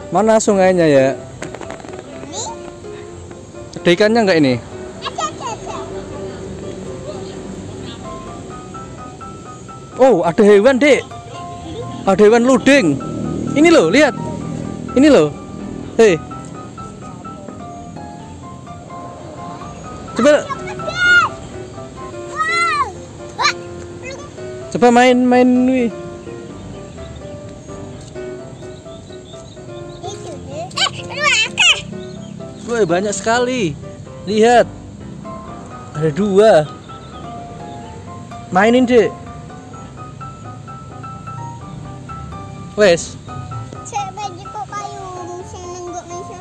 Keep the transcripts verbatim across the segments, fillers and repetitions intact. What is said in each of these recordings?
Mana sungainya ya? Ini? Ada ikannya nggak ini? Ada, ada, ada. Oh, ada hewan, Dek. Ada hewan luding. Ini loh, lihat. Ini loh. Hei. Coba Wow. Wah, coba main-main nih. itu deh. Eh, dua akar. Wah, banyak sekali. Lihat. Ada dua. Mainin, Dek. Wes. Saya baju kok kayu seneng gak mencur.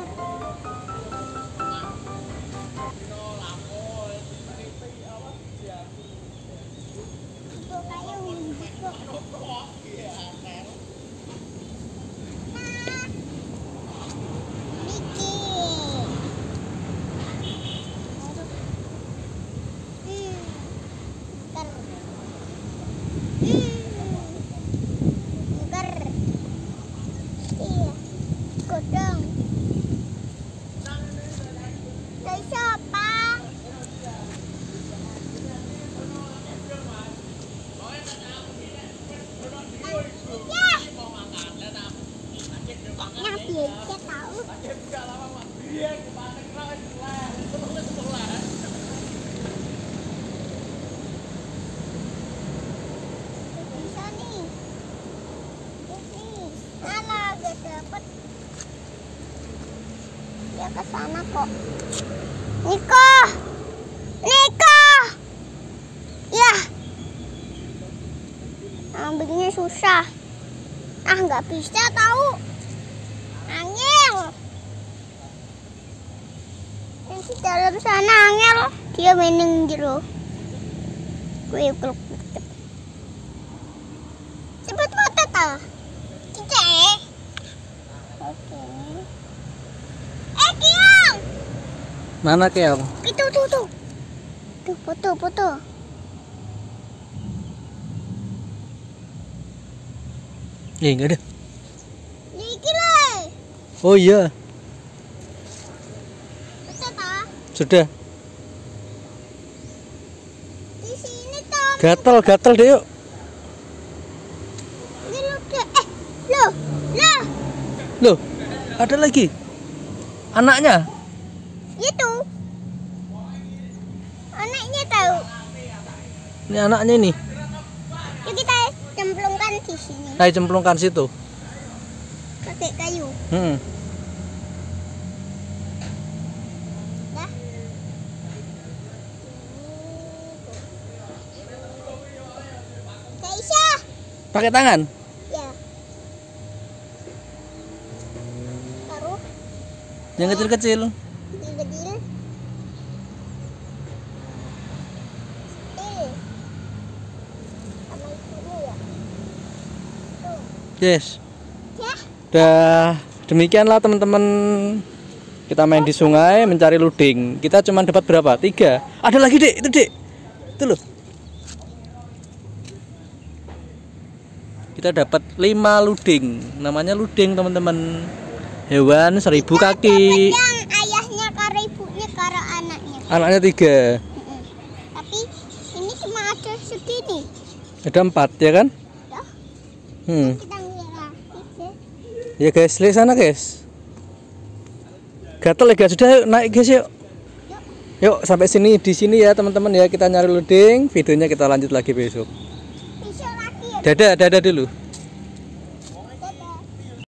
Kok kayu kok. Godong. Dari siapa? Ya. Nabi dia tahu. Bisa nih. Ini. Mana gak dapet? Dia ke sana kok. Niko, Niko, ya, ambilnya susah. Ah, nggak bisa tahu. Angel. Nanti dalam sana angel. Dia mainin jero. Gue peluk. Cepet foto toh. Kita. Oke. Eh, Kiong. Mana Keong? Itu tuh tuh. Tuh foto foto. Eh, enggak ada. Iki lah. Oh iya, Foto toh. sudah. Di sini toh. Gatel, gatel deh yuk. Ini lo ke eh lo lo Loh, ada lagi. Anaknya. itu. Anaknya tahu. Ini anaknya nih. Yuk kita cemplungkan di sini. Ayo cemplungkan situ. Pakai kayu. Hmm. Dah. Kaisha. Pakai tangan. Ya. Taruh Yang kecil-kecil. kecil-kecil. Eh. Sama ibunya ya. Tuh. Yes. Ya. Dah demikianlah teman-teman. Kita main di sungai mencari luding. Kita cuma dapat berapa? Tiga. Ada lagi Dek, itu Dek. Itu loh. Kita dapat lima luding. Namanya luding teman-teman. Hewan seribu kaki. Yang ayahnya karo ibunya karo anaknya. Anaknya tiga. Mm-mm. Tapi ini cuma ada segini. Ada empat ya kan? Dah. Hmm. Kita ngira tiga. Ya guys, lihat sana guys. Gatel ya guys, sudah yuk, naik guys yuk. Yuk sampai sini di sini ya teman-teman ya, kita nyari luding. Videonya kita lanjut lagi besok. Bisa lagi ya. Dadah, dadah dulu.